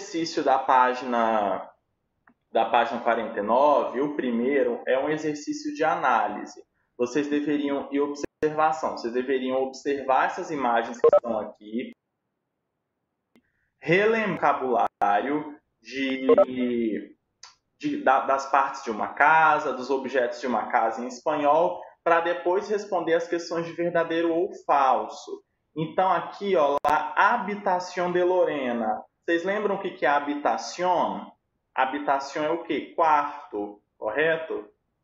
exercício da página 49, o primeiro, é um exercício de análise. Vocês deveriam, e observação, vocês deveriam observar essas imagens que estão aqui, relembrar o vocabulário das partes de uma casa, dos objetos de uma casa em espanhol, para depois responder as questões de verdadeiro ou falso. Então, aqui, ó, lá, habitación de Lorena. Vocês lembram o que é habitación? Habitación é o quê? Quarto, correto?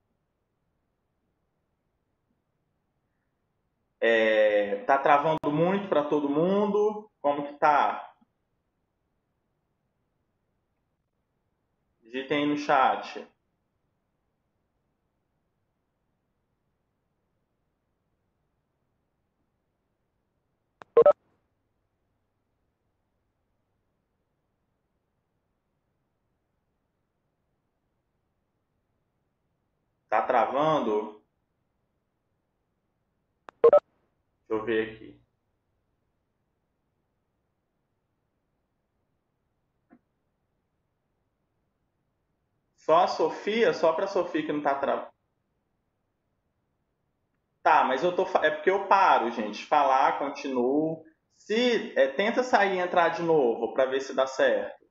Tá travando muito para todo mundo? Como que tá? Digitem aí no chat. Tá travando? Deixa eu ver aqui. Só a Sofia? Só para a Sofia que não tá travando. Tá, mas é porque eu paro, gente. Falar, continuo. Tenta sair e entrar de novo para ver se dá certo.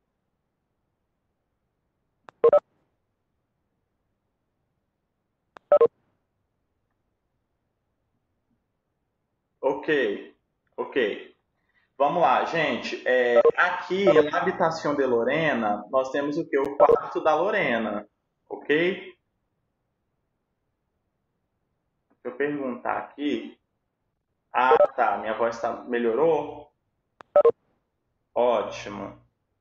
Ok, ok. Vamos lá, gente. Aqui na habitação de Lorena, nós temos o quê? O quarto da Lorena, ok? Deixa eu perguntar aqui. Ah, tá. Minha voz melhorou? Ótimo.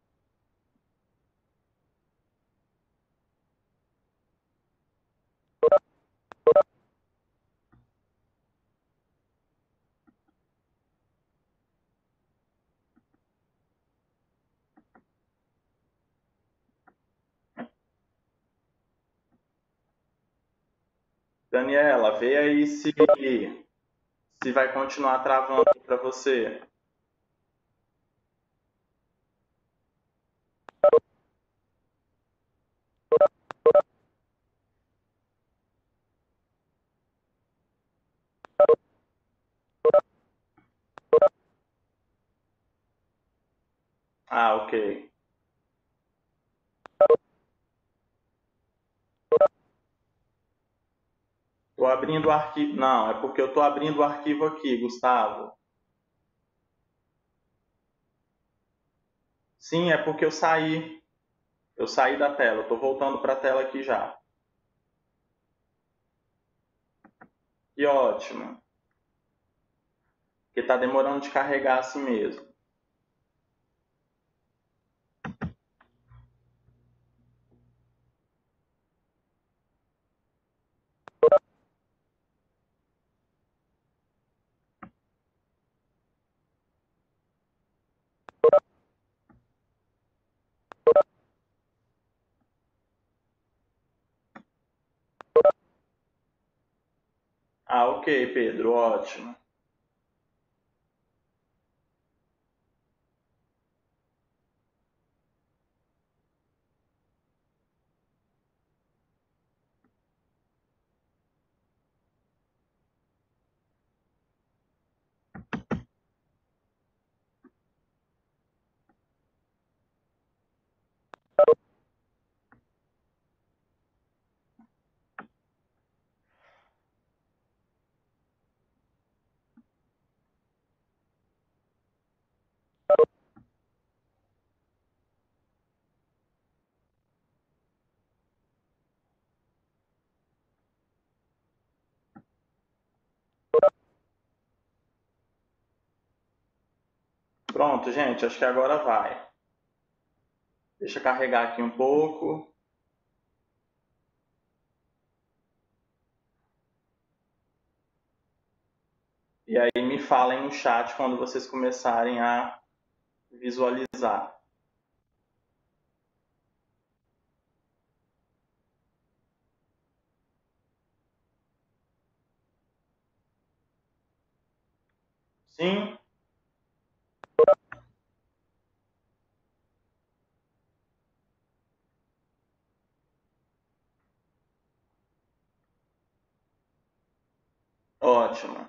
Daniela, vê aí se vai continuar travando para você. Ah, ok. Estou abrindo o arquivo. Não, é porque eu estou abrindo o arquivo aqui, Gustavo. Sim, é porque eu saí. Eu saí da tela. Estou voltando para a tela aqui já. Que ótimo. Porque está demorando de carregar assim mesmo. Ah, ok, Pedro, ótimo. Pronto, gente, acho que agora vai. Deixa eu carregar aqui um pouco. E aí me falem no chat quando vocês começarem a visualizar. Sim? Ótimo.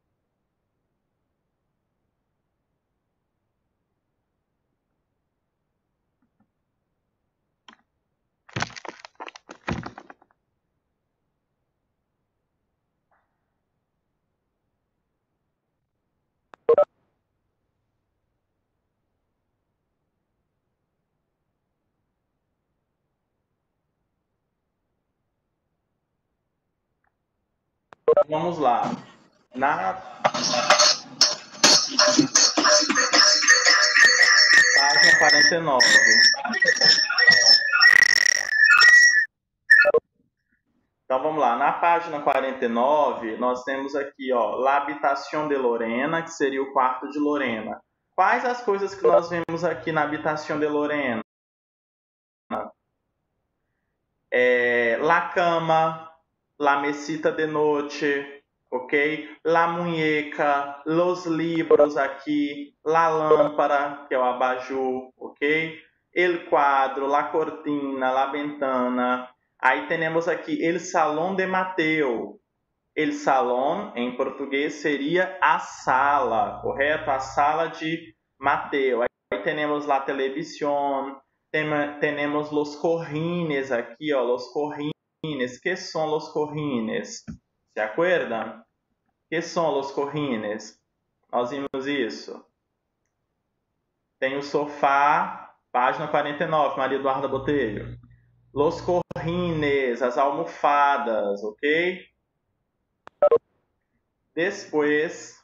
Vamos lá. Na página 49. Então vamos lá. Na página 49, nós temos aqui, ó, La Habitación de Lorena, que seria o quarto de Lorena. Quais as coisas que nós vemos aqui na Habitación de Lorena? La cama, la mesita de noche, ok? La muñeca, los libros aqui, la lámpara, que é o abajur, ok? El quadro, la cortina, la ventana. Aí temos aqui el salón de Mateo. El salón, em português, seria a sala, correto? A sala de Mateo. Aí temos la televisión, temos los cojines aqui, ó, los cojines. Que são los cojines? Se acuerdan? Que são los cojines? Nós vimos isso. Tem o sofá, página 49, Maria Eduarda Botelho. Los cojines, as almofadas, ok? Depois,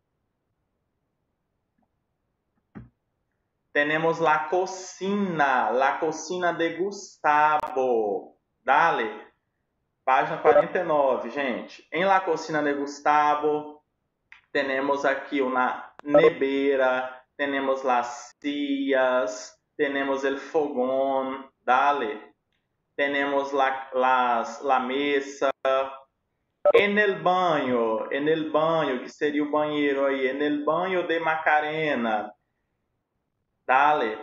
temos la cocina de Gustavo. Dale. Página 49, gente. Em la cocina de Gustavo, temos aqui uma nebeira, temos las sillas, temos el fogón, dale. Temos la mesa. En el banho, que seria o banheiro aí, en el banho de Macarena. Dale.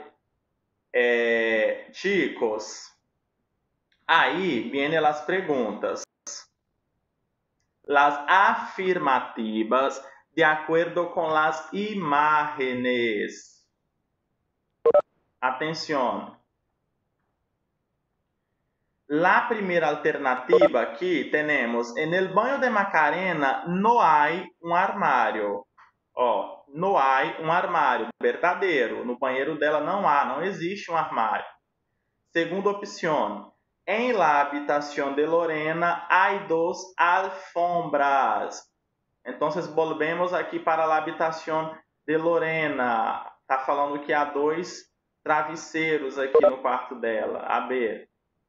Chicos, aí vienen las preguntas. Las afirmativas de acuerdo con las imágenes. Atención. La primeira alternativa aqui temos, en el banho de Macarena no hay um armário. Ó, no hay um armário, verdadeiro. No banheiro dela não existe um armário. Segunda opção, em la habitación de Lorena hay dos alfombras. Então, volvemos aqui para a habitación de Lorena. Está falando que há dois travesseiros aqui no quarto dela. A B.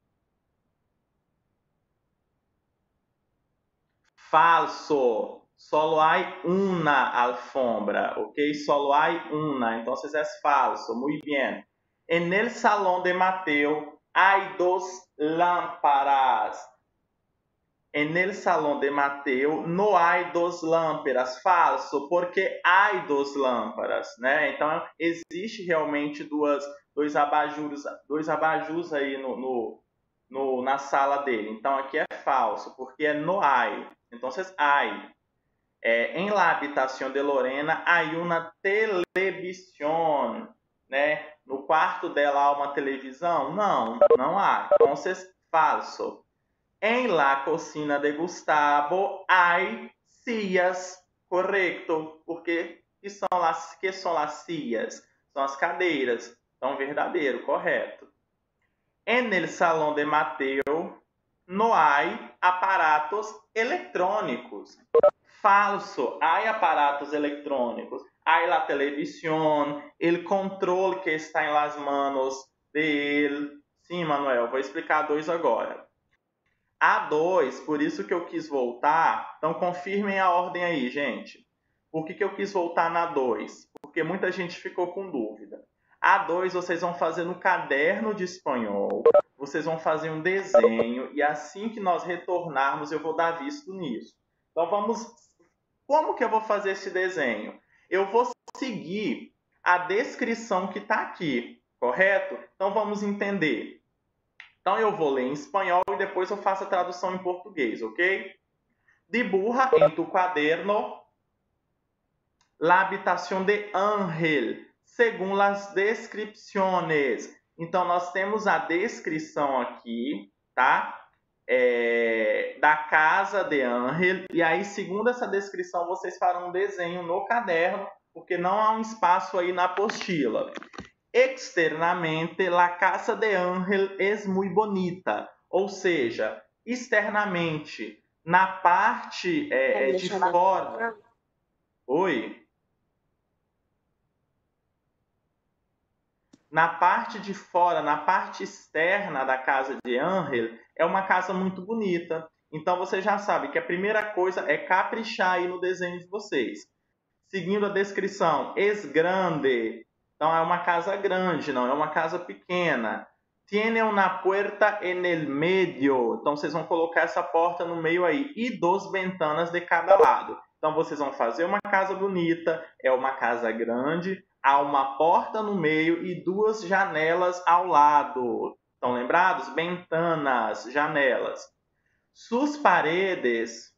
Falso. Solo hay una alfombra, ok? Solo hay una. Entonces es falso. Muy bien. En el salón de Mateo hay dos lámparas. En el salón de Mateo no hay dos lámparas. Falso, porque há duas lâmparas, né? Então existe realmente dois abajures aí na sala dele. Então aqui é falso, porque é no hay. Então hay. Em la habitación de Lorena hay una televisión, né? No quarto dela há uma televisão? Não há. Então, falso. Em la cocina de Gustavo hay sillas, correto? Porque que são las sillas? São as cadeiras. Então, verdadeiro, correto. En el salón de Mateo no hay aparatos eletrônicos. Falso, há aparatos eletrônicos. Há la televisión, el control que está em las manos de él. Sim, Manuel, vou explicar a 2 agora. A 2, por isso que eu quis voltar. Então, confirmem a ordem aí, gente. Por que eu quis voltar na 2? Porque muita gente ficou com dúvida. A 2 vocês vão fazer no caderno de espanhol. Vocês vão fazer um desenho. E assim que nós retornarmos, eu vou dar visto nisso. Então, como que eu vou fazer esse desenho? Eu vou seguir a descrição que está aqui, correto? Então, vamos entender. Então, eu vou ler em espanhol e depois eu faço a tradução em português, ok? Dibuja en tu cuaderno la habitación de Ángel, segundo as descrições. Então, nós temos a descrição aqui, tá? Da casa de Ángel. E aí, segundo essa descrição, vocês farão um desenho no caderno, porque não há um espaço aí na apostila. Externamente, la casa de Ángel es muy bonita. Ou seja, externamente, na parte de fora... Oi? Na parte de fora, na parte externa da casa de Ángel, é uma casa muito bonita. Então, você já sabe que a primeira coisa é caprichar aí no desenho de vocês. Seguindo a descrição, es grande. Então, é uma casa grande, não é uma casa pequena. Tiene una puerta en el medio. Então, vocês vão colocar essa porta no meio aí. E dos ventanas de cada lado. Então, vocês vão fazer uma casa bonita, é uma casa grande, há uma porta no meio e duas janelas ao lado. Estão lembrados? Ventanas, janelas. Sus paredes...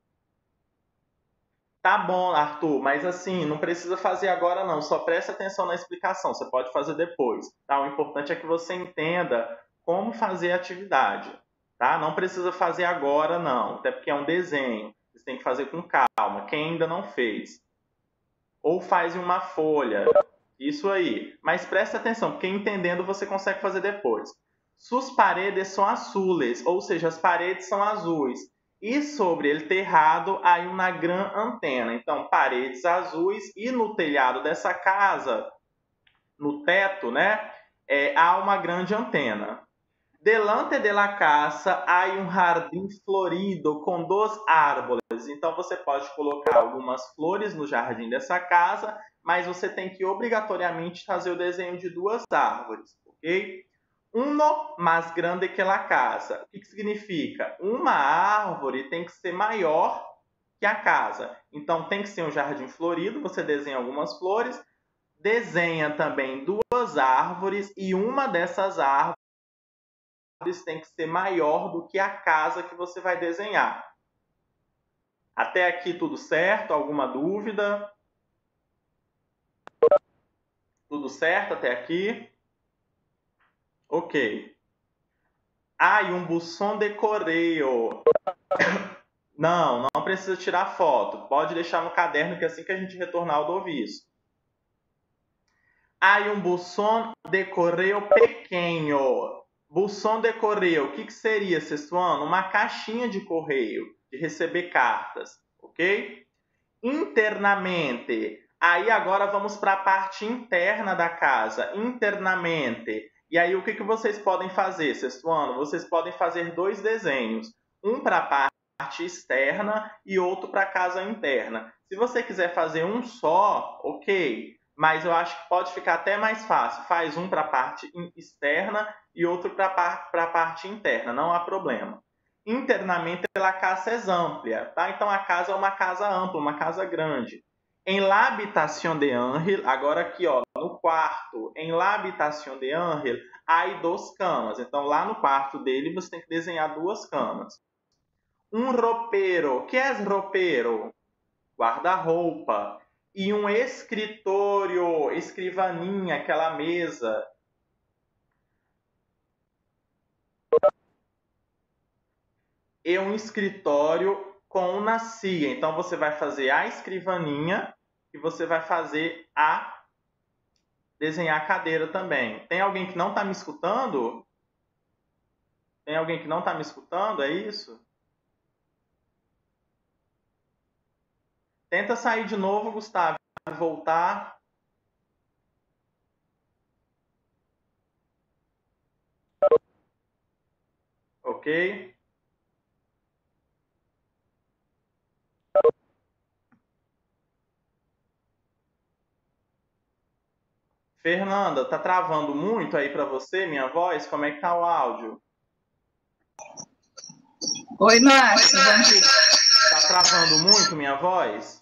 Tá bom, Arthur, mas assim, não precisa fazer agora não, só preste atenção na explicação, você pode fazer depois, tá? O importante é que você entenda como fazer a atividade, tá? Não precisa fazer agora não, até porque é um desenho, você tem que fazer com calma, quem ainda não fez. Ou faz em uma folha, isso aí, mas preste atenção, porque entendendo você consegue fazer depois. Sus paredes são azules, ou seja, as paredes são azuis. E sobre ele terrado há uma grande antena. Então, paredes azuis e no telhado dessa casa, no teto, né, há uma grande antena. Delante de la casa há um jardim florido com 2 árvores. Então, você pode colocar algumas flores no jardim dessa casa, mas você tem que obrigatoriamente fazer o desenho de 2 árvores, ok? Uno mais grande que la casa. O que significa? Uma árvore tem que ser maior que a casa. Então, tem que ser um jardim florido. Você desenha algumas flores. Desenha também 2 árvores. E uma dessas árvores tem que ser maior do que a casa que você vai desenhar. Até aqui tudo certo? Alguma dúvida? Tudo certo até aqui? Ok. E um buzón de correio. Não precisa tirar foto. Pode deixar no caderno que assim que a gente retornar eu dou visto. Um buzón de correio pequeno. Buzón de correio, o que seria, sexto ano? Uma caixinha de correio, de receber cartas, ok? Internamente. Aí agora vamos para a parte interna da casa. Internamente. E aí, o que vocês podem fazer, sexto ano? Vocês podem fazer 2 desenhos. Um para a parte externa e outro para a casa interna. Se você quiser fazer um só, ok. Mas eu acho que pode ficar até mais fácil. Faz um para a parte externa e outro para a parte interna. Não há problema. Internamente, a casa é ampla, tá? Então, a casa é uma casa ampla, uma casa grande. Em la habitación de Ángel, agora aqui, ó, no quarto, em la habitación de Ángel, há 2 camas. Então, lá no quarto dele, você tem que desenhar 2 camas. Um ropero. O que é ropero? Guarda-roupa. E um escritório, escrivaninha, aquela mesa. E um escritório com uma cia. Então, você vai fazer a escrivaninha e você vai fazer desenhar a cadeira também. Tem alguém que não está me escutando? Tem alguém que não está me escutando? É isso? Tenta sair de novo, Gustavo, e voltar. Ok? Fernanda, tá travando muito aí para você, minha voz? Como é que tá o áudio? Oi, Márcio. Tá travando muito minha voz?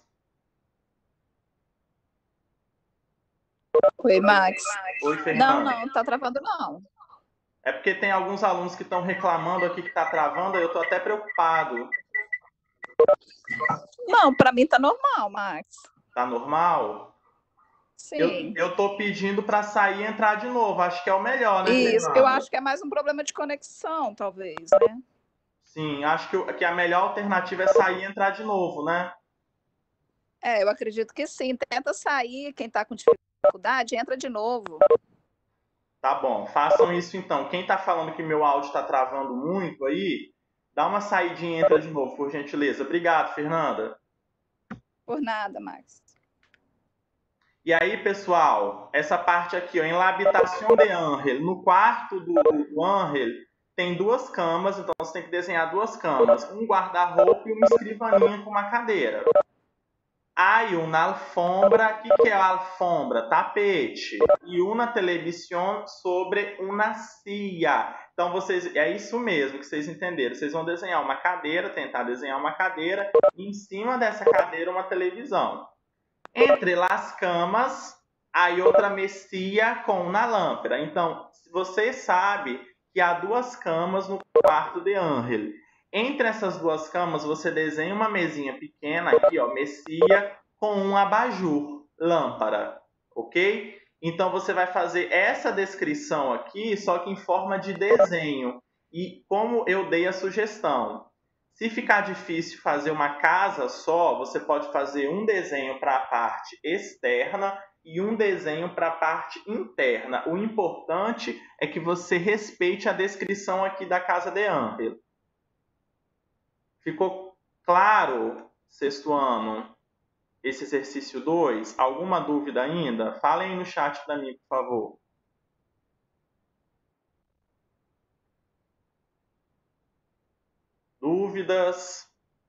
Oi, Max. Oi, Fernanda. Não tá travando não. É porque tem alguns alunos que estão reclamando aqui que tá travando, eu tô até preocupado. Não, para mim tá normal, Max. Tá normal? Sim. Eu tô pedindo para sair e entrar de novo. Acho que é o melhor, né, Isso, eu Fernanda? acho que é mais um problema de conexão, talvez, né? Sim, acho que a melhor alternativa é sair e entrar de novo, né? Eu acredito que sim. Tenta sair, quem está com dificuldade, entra de novo. Tá bom, façam isso então. Quem tá falando que meu áudio tá travando muito aí, dá uma saidinha e entra de novo, por gentileza. Obrigado, Fernanda. Por nada, Max. E aí, pessoal, essa parte aqui, ó, em La Habitación de Ángel, no quarto do Ángel, tem duas camas, então você tem que desenhar duas camas, um guarda-roupa e uma escrivaninha com uma cadeira. Hay una alfombra, o que é a alfombra? Tapete. E uma televisão sobre uma silla. Então, é isso mesmo que vocês entenderam. Vocês vão desenhar uma cadeira, tentar desenhar uma cadeira, e em cima dessa cadeira uma televisão. Entre as camas, há outra messia com uma lâmpada. Então, você sabe que há duas camas no quarto de Ángel. Entre essas duas camas, você desenha uma mesinha pequena aqui, ó, messia, com um abajur, lâmpada, ok? Então, você vai fazer essa descrição aqui, só que em forma de desenho. E como eu dei a sugestão, se ficar difícil fazer uma casa só, você pode fazer um desenho para a parte externa e um desenho para a parte interna. O importante é que você respeite a descrição aqui da casa de Ángel. Ficou claro, sexto ano, esse exercício 2? Alguma dúvida ainda? Falem aí no chat para mim, por favor. Dúvidas?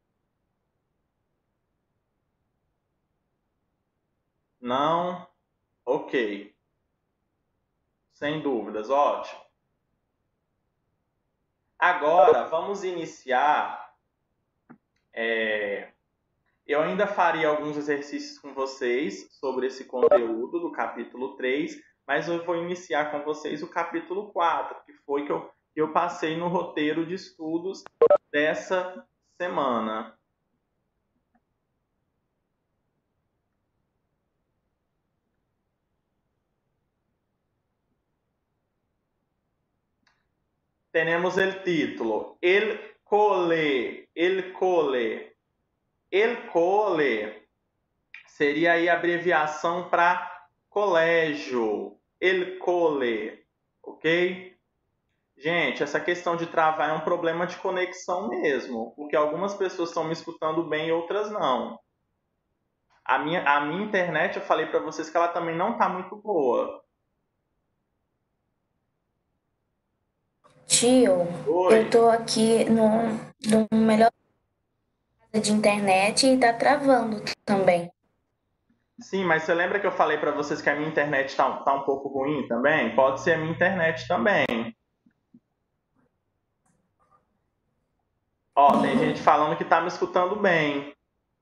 Não? Ok. Sem dúvidas, ótimo. Agora, vamos iniciar. Eu ainda faria alguns exercícios com vocês sobre esse conteúdo do capítulo 3, mas eu vou iniciar com vocês o capítulo 4, que foi que eu passei no roteiro de estudos dessa semana. Temos o título, El Cole. El Cole. El Cole seria aí a abreviação para colégio. El Cole, ok? Gente, essa questão de travar é um problema de conexão mesmo, porque algumas pessoas estão me escutando bem e outras não. A minha internet, eu falei para vocês que ela também não está muito boa. Tio, Oi. eu tô aqui no melhor de internet e tá travando também. Sim, mas você lembra que eu falei para vocês que a minha internet está um pouco ruim também? Pode ser a minha internet também. Ó, tem gente falando que está me escutando bem.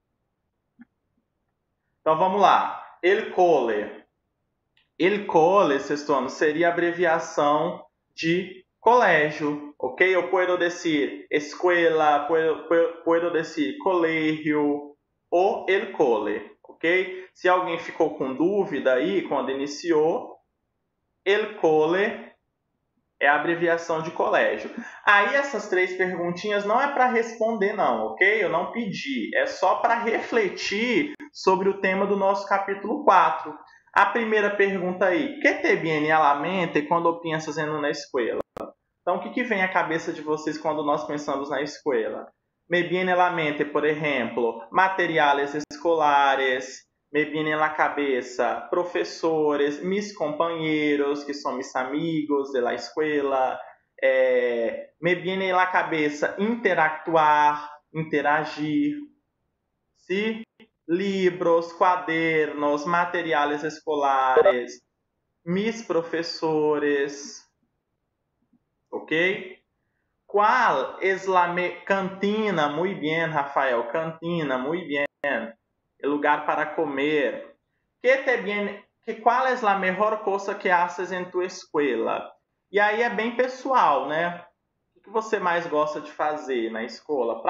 Então vamos lá. El Cole. El Cole, sexto ano, seria a abreviação de colégio, ok? Eu puedo decir escuela, puedo decir colegio ou el cole, ok? Se alguém ficou com dúvida aí quando iniciou, el cole é a abreviação de colégio. Aí essas três perguntinhas não é para responder não, ok? Eu não pedi, é só para refletir sobre o tema do nosso capítulo 4. A primeira pergunta aí, ¿qué te viene a la mente quando piensas en una escuela? Então, o que vem à cabeça de vocês quando nós pensamos na escola? Me viene a la mente, por exemplo, materiais escolares, me viene a la cabeça professores, mis companheiros, que são mis amigos de la escuela, me viene a la cabeça interactuar, interagir, ¿sí? Livros, quadernos, materiais escolares, mis professores, ok? ¿Cuál es la cantina? Muy bien, Rafael, cantina, muy bien. El lugar para comer. ¿Cuál es la mejor cosa que haces en tu escuela? E aí é bem pessoal, né? O que você mais gosta de fazer na escola?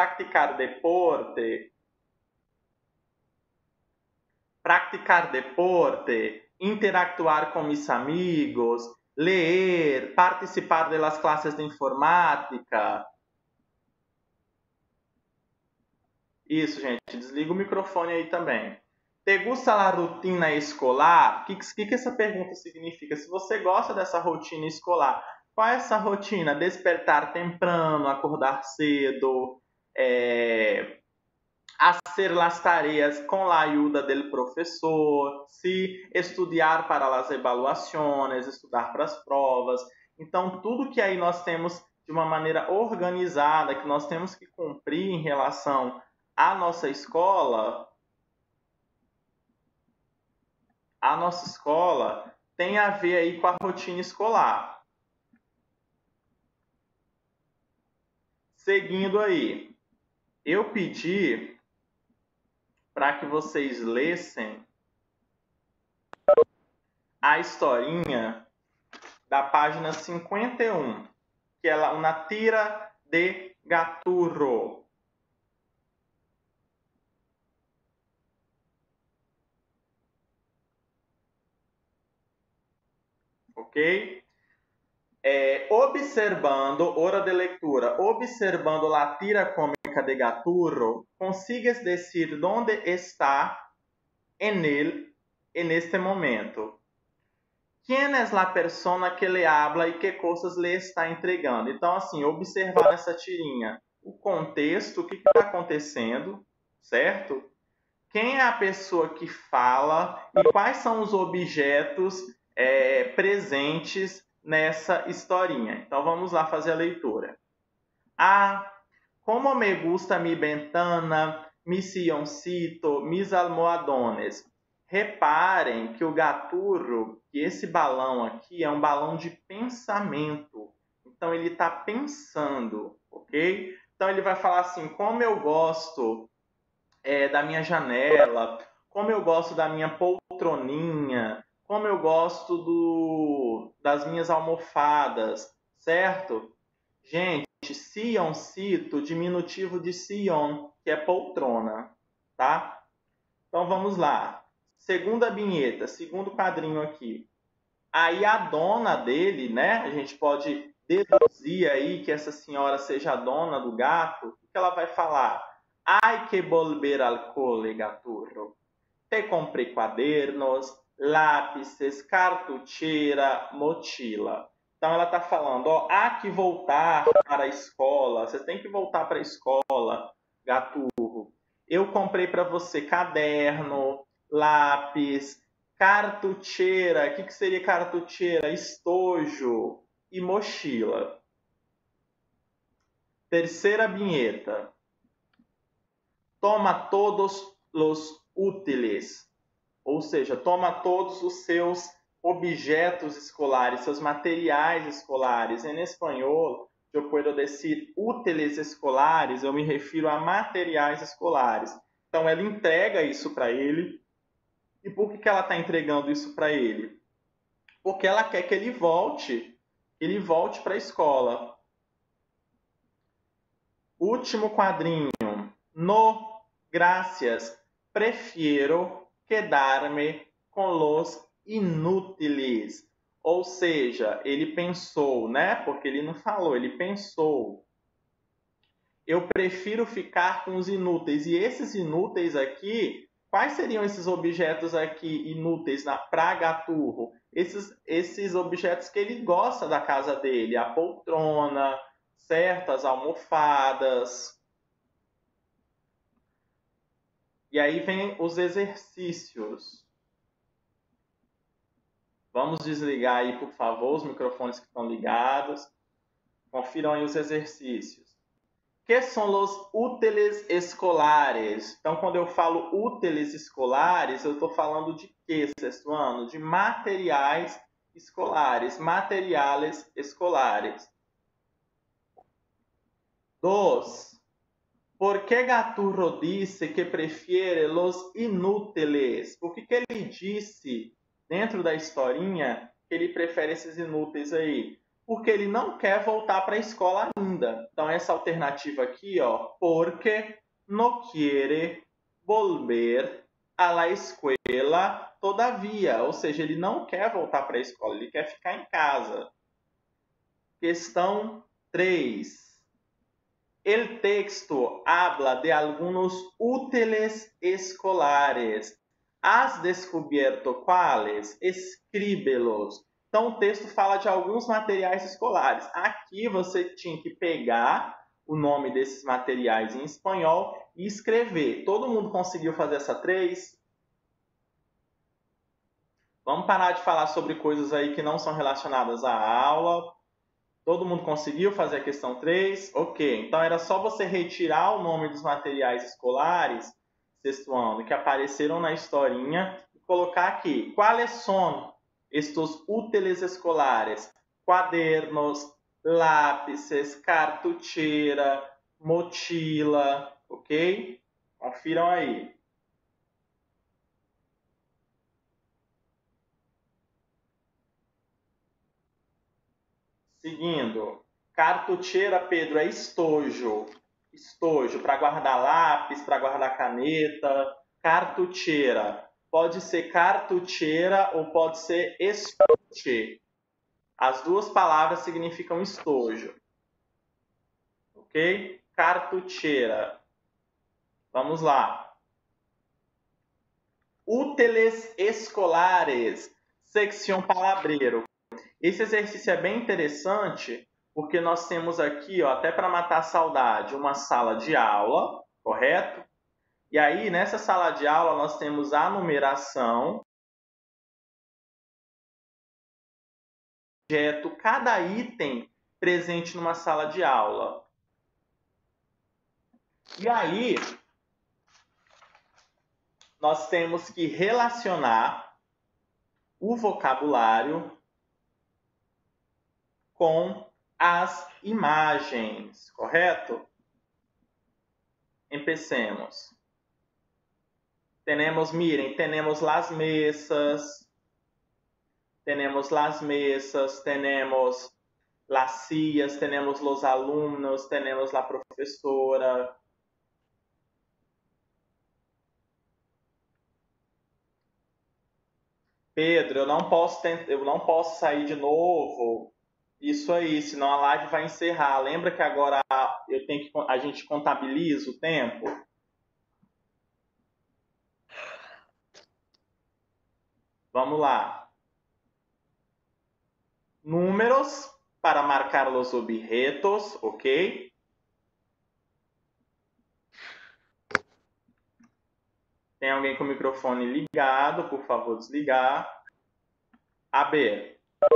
Praticar deporte, interactuar com mis amigos, ler, participar das classes de informática. Isso, gente, desliga o microfone aí também. Te gusta la rotina escolar? O que essa pergunta significa? Se você gosta dessa rotina escolar, qual é essa rotina? Despertar temprano, acordar cedo, hacer las tareas com la ayuda del professor, se estudar para las evaluações, estudar para as provas. Então, tudo que aí nós temos de uma maneira organizada, que nós temos que cumprir em relação à nossa escola, tem a ver aí com a rotina escolar. Seguindo aí, eu pedi para que vocês lessem a historinha da página 51, que é uma tira de Gaturro. Ok? Observando, hora de lectura, observando la tira cómica de Gaturro, consigues decir dónde está en este momento. Quem é a persona que le habla e que coisas le está entregando? Então, assim, observar nessa tirinha o contexto, o que está acontecendo, certo? Quem é a pessoa que fala e quais são os objetos presentes nessa historinha. Então, vamos lá fazer a leitura. Como me gusta mi ventana, mi silloncito, mis almohadones. Reparem que o Gaturro, que esse balão aqui é um balão de pensamento. Então, ele está pensando, ok? Então, ele vai falar assim, como eu gosto da minha janela, como eu gosto da minha poltroninha, como eu gosto das minhas almofadas, certo? Gente, silloncito, diminutivo de sillon, que é poltrona, tá? Então, vamos lá. Segunda vinheta, segundo quadrinho aqui. Aí a dona dele, né? A gente pode deduzir aí que essa senhora seja a dona do gato. O que ela vai falar? Ai que volver al cole, Gaturro. Te comprei quadernos, lápis, cartucheira, mochila. Então ela está falando, há que voltar para a escola. Você tem que voltar para a escola, Gaturro. Eu comprei para você caderno, lápis, cartucheira. O que seria cartucheira? Estojo e mochila. Terceira vinheta. Toma todos os úteis, ou seja, toma todos os seus objetos escolares, seus materiais escolares. Em espanhol, eu posso dizer úteis escolares, eu me refiro a materiais escolares. Então, ela entrega isso para ele. E por que ela está entregando isso para ele? Porque ela quer que ele volte para a escola. Último quadrinho. No gracias, prefiero quedar-me com los inútiles. Ou seja, ele pensou, né? Porque ele não falou, ele pensou. Eu prefiro ficar com os inúteis. E esses inúteis aqui, quais seriam esses objetos aqui inúteis para Gaturro? Esses objetos que ele gosta da casa dele. A poltrona, certas almofadas. E aí vem os exercícios. Vamos desligar aí, por favor, os microfones que estão ligados. Confiram aí os exercícios. Que são os úteis escolares? Então, quando eu falo úteis escolares, eu estou falando de quê, sexto ano? De materiais escolares. Materiais escolares. 2. Por que Gaturro disse que prefere los inúteis? Por que ele disse, dentro da historinha, que ele prefere esses inúteis aí? Porque ele não quer voltar para a escola ainda. segunda. Então, essa alternativa aqui, ó, porque no quiere volver a la escuela todavia. Ou seja, ele não quer voltar para a escola, ele quer ficar em casa. Questão 3. El texto habla de algunos útiles escolares. ¿Has descubierto cuáles? Escríbelos. Então, o texto fala de alguns materiais escolares. Aqui você tinha que pegar o nome desses materiais em espanhol e escrever. Todo mundo conseguiu fazer essa 3? Vamos parar de falar sobre coisas aí que não são relacionadas à aula. Todo mundo conseguiu fazer a questão 3? Ok. Então, era só você retirar o nome dos materiais escolares, sexto ano, que apareceram na historinha e colocar aqui. Quais são estes úteis escolares? Quadernos, lápis, cartucheira, mochila, ok? Confiram aí. Seguindo, cartucheira, Pedro, é estojo. Estojo, para guardar lápis, para guardar caneta. Cartucheira. Pode ser cartucheira ou pode ser estoche. As duas palavras significam estojo. Ok? Cartucheira. Vamos lá. Úteis escolares. Secção palabreiro. Esse exercício é bem interessante, porque nós temos aqui, ó, até para matar a saudade, uma sala de aula, correto? E aí, nessa sala de aula, nós temos a numeração, objeto, cada item presente numa sala de aula. E aí, nós temos que relacionar o vocabulário com as imagens, correto? Empecemos. Miren, temos las mesas, temos las sillas, temos los alumnos, temos la professora. Pedro, eu não posso sair de novo. Isso aí, senão a live vai encerrar. Lembra que agora a gente contabiliza o tempo? Vamos lá. Números para marcar os objetos, ok? Tem alguém com o microfone ligado? Por favor, desligar. A ver.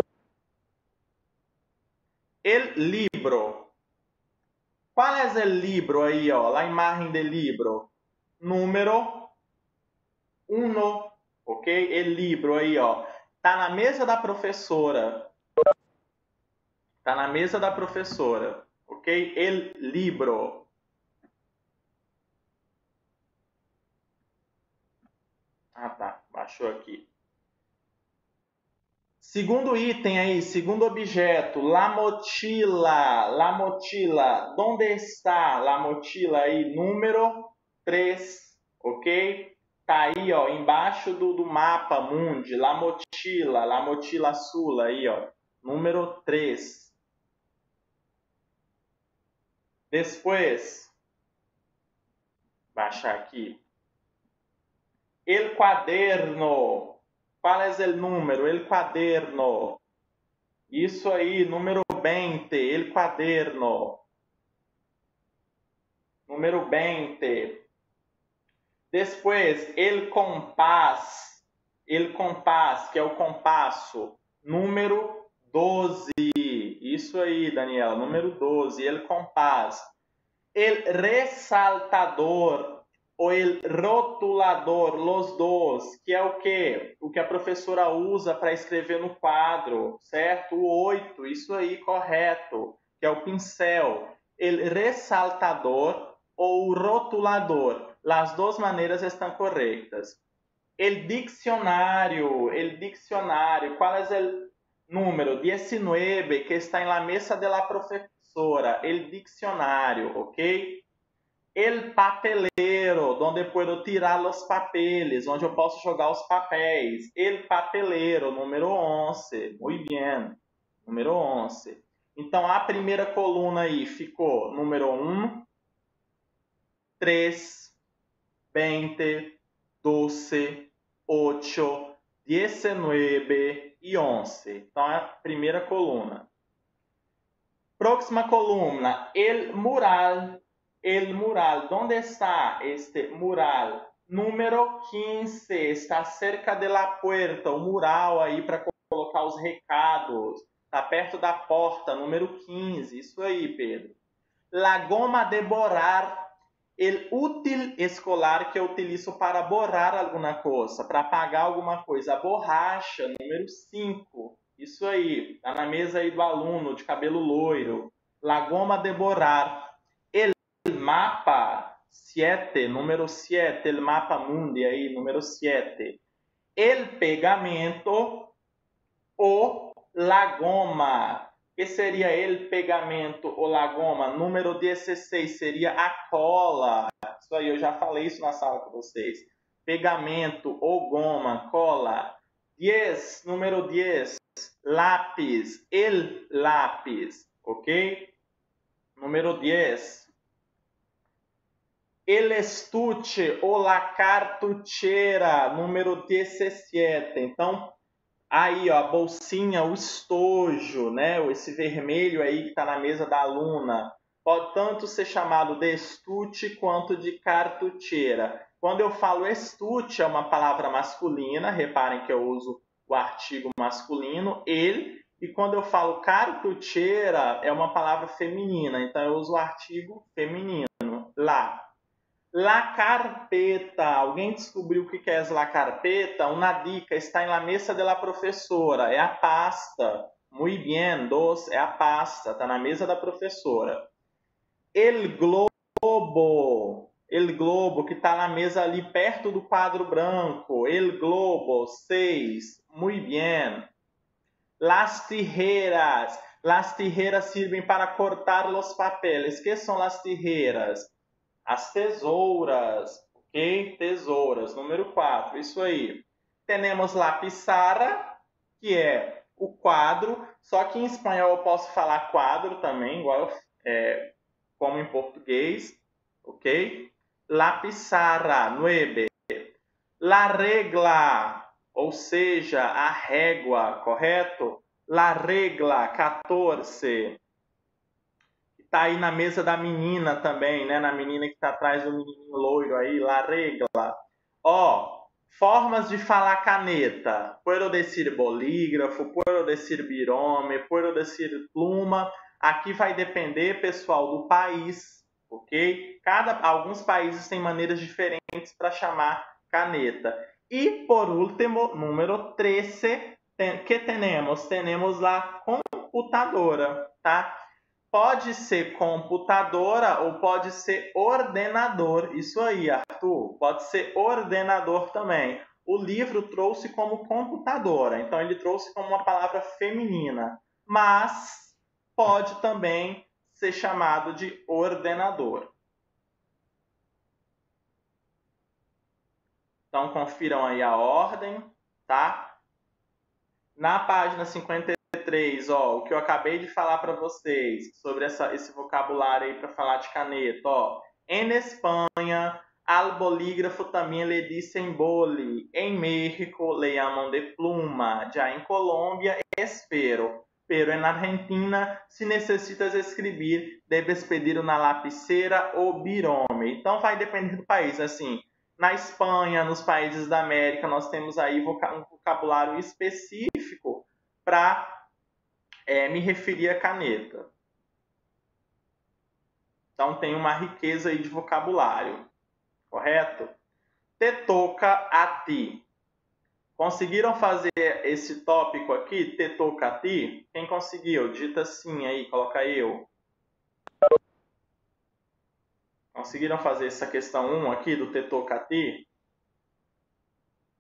El libro. Qual é o livro aí, ó? La imagen del libro. Número 1, ok? El libro aí, ó. Tá na mesa da professora. Tá na mesa da professora, ok? El libro. Ah, tá. Baixou aqui. Segundo item aí, segundo objeto, la mochila. La mochila. Onde está la mochila aí? Número 3, ok? Tá aí, ó, embaixo do mapa mundi. La mochila azul aí, ó. Número 3. Depois, baixar aqui. El quaderno. Qual é o número? El quaderno. Isso aí, número 20. El quaderno. Número 20. Depois, el compás. El compás, que é o compasso. Número 12. Isso aí, Daniela. Número 12. El compás. El resaltador. Ou el rotulador, los dois, que é o quê? O que a professora usa para escrever no quadro, certo? O 8, isso aí, correto, que é o pincel. El resaltador ou rotulador, as duas maneiras estão corretas. El diccionário, qual é o número? 19, que está em la mesa de la professora. professora, el diccionário, ok? El papelero, onde puedo tirar os papeles, onde eu posso jogar os papéis. El papelero, número 11. Muito bem, número 11. Então, a primeira coluna aí ficou número 1, 3, 20, 12, 8, 19 e 11. Então, a primeira coluna. Próxima coluna, el mural. El mural. ¿Dónde está este mural? Número 15. Está cerca de la puerta. O mural aí para colocar os recados. Está perto da porta. Número 15. Isso aí, Pedro. La goma de borrar. El útil escolar que eu utilizo para borrar alguma coisa. Para apagar alguma coisa. A borracha. Número 5. Isso aí. Está na mesa aí do aluno de cabelo loiro. La goma de borrar. Mapa 7, número 7, el mapa mundi aí, número 7. El pegamento ou la goma. Que seria el pegamento ou la goma? Número 16 seria a cola. Isso aí, eu já falei isso na sala com vocês. Pegamento ou goma, cola. 10, número 10, lápis, el lápis, ok? Número 10. El estuche ou la cartucheira, número 17. Então, aí, ó, a bolsinha, o estojo, né? Esse vermelho aí que está na mesa da aluna, pode tanto ser chamado de estuche quanto de cartucheira. Quando eu falo estuche, é uma palavra masculina, reparem que eu uso o artigo masculino, ele, e quando eu falo cartucheira, é uma palavra feminina, então eu uso o artigo feminino, lá. La carpeta. Alguém descobriu o que é la carpeta? Uma dica, está em la mesa de la professora. É a pasta. Muy bien, dos, é a pasta. Está na mesa da professora. El globo. El globo, que está na mesa ali perto do quadro branco. El globo, 6. Muy bien. Las tijeras. Las tijeras sirvem para cortar los papeles. Que são las tijeras? As tesouras, ok? Tesouras, número 4, isso aí. Temos la pizarra, que é o quadro, só que em espanhol eu posso falar quadro também, igual como em português, ok? La pizarra, 9. La regla, ou seja, a régua, correto? La regla, 14. Tá aí na mesa da menina também, né? Na menina que tá atrás do menininho loiro aí, la regla. Ó, formas de falar caneta. Puedo decir bolígrafo, puedo decir birome, puedo decir pluma. Aqui vai depender, pessoal, do país, ok? Alguns países têm maneiras diferentes para chamar caneta. E, por último, número 13, que temos? Temos a computadora, tá? Pode ser computadora ou pode ser ordenador. Isso aí, Arthur. Pode ser ordenador também. O livro trouxe como computadora, então ele trouxe como uma palavra feminina. Mas pode também ser chamado de ordenador. Então confiram aí a ordem, tá? Na página 53, ó, o que eu acabei de falar para vocês sobre esse vocabulário aí para falar de caneta, ó. Em Espanha, al bolígrafo também le dicen boli. Em México, le llaman de pluma. Já em Colômbia, esfero. Pero en Argentina, se necessitas escrever, debes pedir uma lapicera ou birome. Então, vai depender do país, assim. Na Espanha, nos países da América, nós temos aí um vocabulário específico para me referir à caneta. Então, tem uma riqueza aí de vocabulário, correto? Te toca a ti. Conseguiram fazer esse tópico aqui? Te toca a ti? Quem conseguiu? Digita sim aí, coloca eu. Conseguiram fazer essa questão 1 aqui do te toca a ti?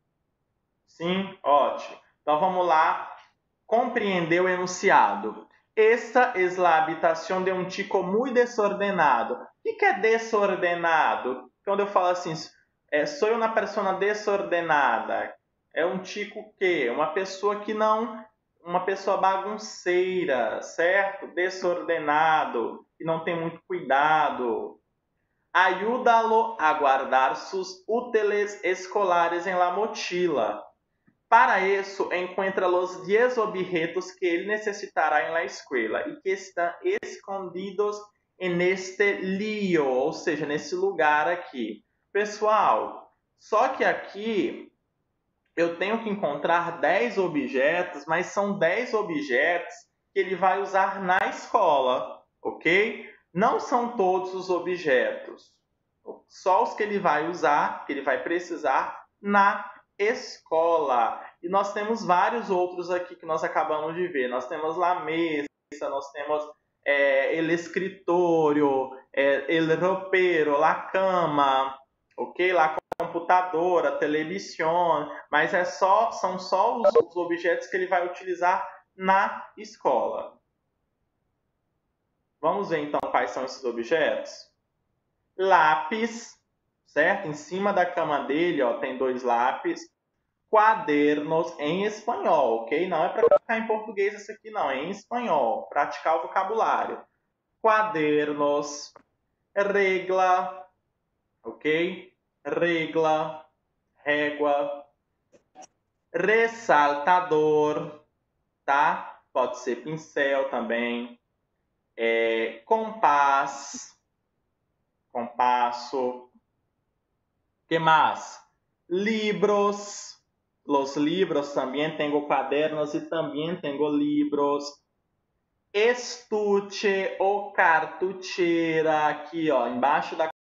Sim? Ótimo. Então, vamos lá. Compreender o enunciado. Esta es la habitación de un chico muy desordenado. O que é desordenado? Quando eu falo assim, sou uma pessoa desordenada. É um tico que? Uma pessoa que não... Uma pessoa bagunceira, certo? Desordenado, que não tem muito cuidado. Ayúdalo a guardar sus útiles escolares en la mochila. Para isso, encuentra los 10 objetos que ele necessitará em la escuela e que estão escondidos neste lío, ou seja, nesse lugar aqui. Pessoal, só que aqui eu tenho que encontrar 10 objetos, mas são 10 objetos que ele vai usar na escola, ok? Não são todos os objetos, só os que ele vai usar, que ele vai precisar na escola. E nós temos vários outros aqui que nós acabamos de ver. Nós temos la mesa, nós temos el escritório, el ropero, la cama, ok? La computadora, televisão, mas são só os objetos que ele vai utilizar na escola. Vamos ver então quais são esses objetos? Lápis, certo? Em cima da cama dele, ó, tem 2 lápis. Quadernos em espanhol, ok? Não é para ficar em português isso aqui, não. É em espanhol. Praticar o vocabulário. Quadernos. Regla, ok? Regla. Régua. Ressaltador, tá? Pode ser pincel também. Compás. Compasso. Que mais? Libros. Los libros, também tenho quadernos e também tenho libros. Estuche ou cartucheira, aqui ó, embaixo da